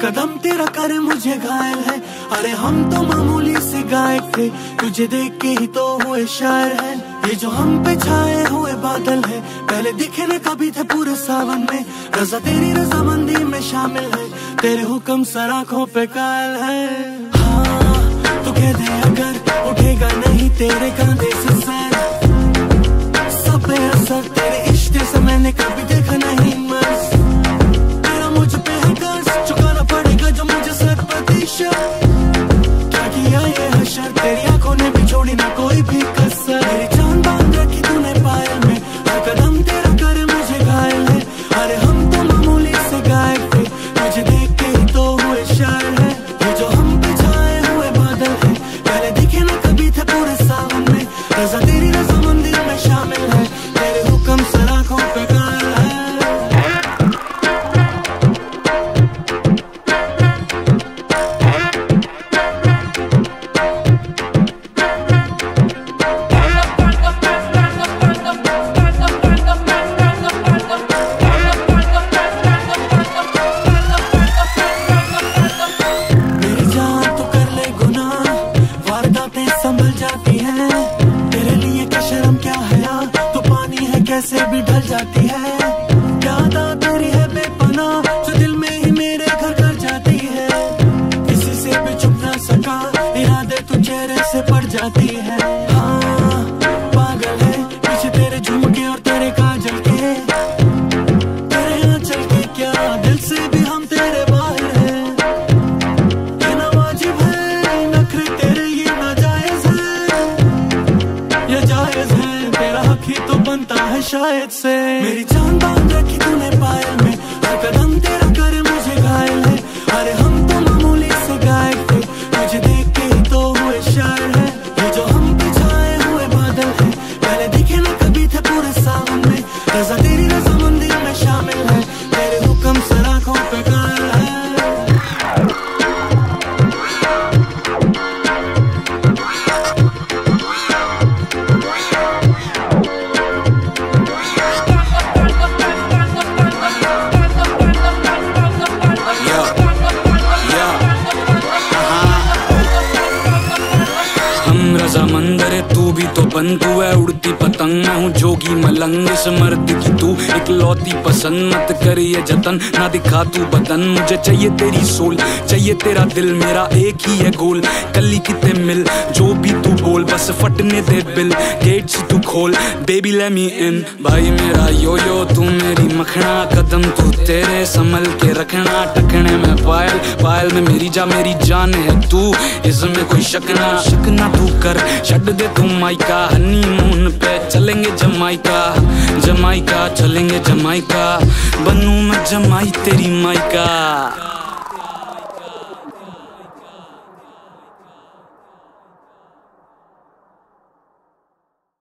कदम तेरा करे मुझे घायल है। अरे हम तो मामूली से गायक थे, तुझे देख के ही तो हुए शायर है। ये जो हम पे छाए हुए बादल है, पहले दिखे न कभी थे पूरे सावन में। रजा तेरी रजामंदी में शामिल है, तेरे हुक्म सर आँखों पे कायल है। हाँ तू कह दे अगर उठेगा नहीं तेरे कंधे से सर, सब पे असर तेरे इश्क से मैंने कभी देखा नहीं मर्ज। तेरा मुझ पे है कर्ज, चुकाना पड़ेगा जो मुझे 100%। क्या किया ये हशर, तेरी आंखों ने भी छोड़ी ना कोई भी कसर। मेरी जान बांध रखी तूने पायल में, हर कदम तेरा करे मुझे घायल है। अरे हम तो मामूली से गायक थे, तुझे देख के ही तो हुए शायर है। ये जो हम पे छाए हुए बादल है, पहले दिखे ना कभी थे पूरे सावन में। रजा तेरी रजामंदी में शामिल है, तेरे हुक्म सर आँखों पे कायल है। मेरी जान तो कर ले गुनाह, वारदातें संभल जाती हैं। तेरे लिए क्या शर्म क्या हया, तो पानी है कैसे भी ढल जाती है। याद आ तेरी है बेपनाह, जो दिल में ही मेरे घर कर जाती है। किसी से भी छुप ना सका, इरादे तू चेहरे से पड़ जाती है। हाँ पागल है पीछे तेरे झुमके और तेरे काजल के, तेरे आंचल के क्या दिल से भी हम तेरे बाहर हैं। ये ना वाजिब है नखरे तेरे, ये ना जायज है, ये जायज है तेरा हक ही तो बनता है शायद से। मेरी जान बांध रखी तूने पायल में, हर कदम तेरा करे मुझे घायल है। अरे हम तो मामूली से गायक थे, तुझे देख के ही तो हुए शायर है। ये जो हम पे छाए हुए बादल है, पहले दिखे ना कभी थे पूरे सावन में। रजा तेरी रजामंदी में शामिल है, तेरे हुक्म सर आँखों पे कायल है। हम रजामंदर तू भी तो बन, तू है उड़ती पतंग मैं हूँ जोगी मलंग। इस मर्द की तू इकलौती पसंद, मत कर ये जतन ना दिखा तू बदन। मुझे चाहिए तेरी सोल, चाहिए तेरा दिल, मेरा एक ही है गोल। कली किते मिल जो भी तू बोल, बस फटने दे बिल, गेट्स तू खोल बेबी लेट मी इन। भाई मेरा यो यो तू मेरी मखना, कदम तू तेरे संभल के रखना। टकने में पायल, पायल में मेरी जान है तू, इसमें कोई शक ना तू कर। छड़ दे तू माइका, हनीमून पे चलेंगे जमाइका, जमाइका चलेंगे जमाइका। बनूं मैं जमाई तेरी माइका।